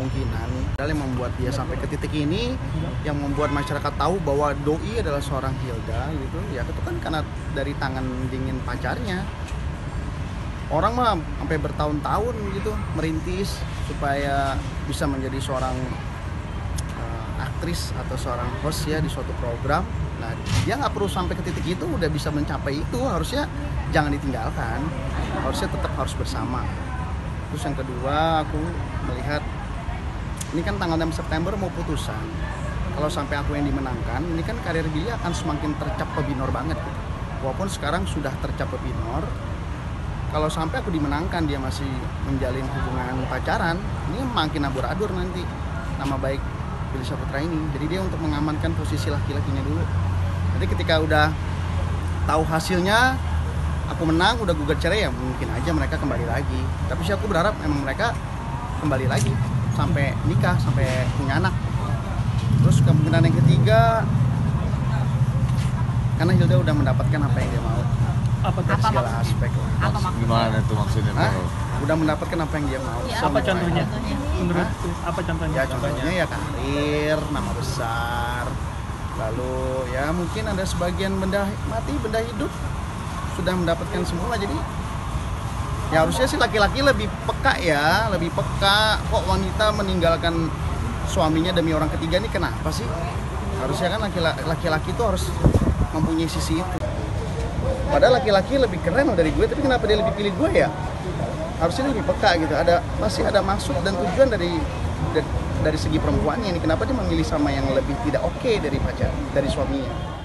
kemungkinan yang membuat dia sampai ke titik ini, yang membuat masyarakat tahu bahwa doi adalah seorang Hilda gitu. Ya itu kan karena dari tangan dingin pacarnya. Orang mah sampai bertahun-tahun gitu merintis supaya bisa menjadi seorang aktris atau seorang host ya di suatu program. Nah, dia nggak perlu sampai ke titik itu, udah bisa mencapai itu, harusnya jangan ditinggalkan, harusnya tetap harus bersama. Terus yang kedua, aku melihat ini kan tanggal 6 September mau putusan. Kalau sampai aku yang dimenangkan, ini kan karir Billy akan semakin tercap pebinor banget gitu. Walaupun sekarang sudah tercap pebinor, kalau sampai aku dimenangkan dia masih menjalin hubungan pacaran, ini makin abur-adur nanti nama baik Billy Syahputra ini. Jadi dia untuk mengamankan posisi laki-lakinya dulu. Nanti ketika udah tahu hasilnya, aku menang, udah gugat cerai, ya mungkin aja mereka kembali lagi. Tapi sih aku berharap memang mereka kembali lagi sampai nikah, sampai punya anak. Terus kemungkinan yang ketiga, karena Hilda udah mendapatkan apa yang dia mau. Dari segala aspek lah. Gimana itu maksudnya? Udah mendapatkan apa yang dia mau. Apa contohnya? Menurutku apa contohnya? Ya contohnya ya karir, nama besar. Lalu ya mungkin ada sebagian benda mati, benda hidup sudah mendapatkan semua. Jadi ya harusnya sih laki-laki lebih peka ya, lebih peka. Kok wanita meninggalkan suaminya demi orang ketiga, ini kenapa sih? Harusnya kan laki-laki itu harus mempunyai sisi itu. Padahal laki-laki lebih keren dari gue, tapi kenapa dia lebih pilih gue ya? Harusnya lebih peka gitu. Pasti ada maksud dan tujuan dari segi perempuannya ini. Kenapa dia memilih sama yang lebih tidak oke dari pacar, dari suaminya?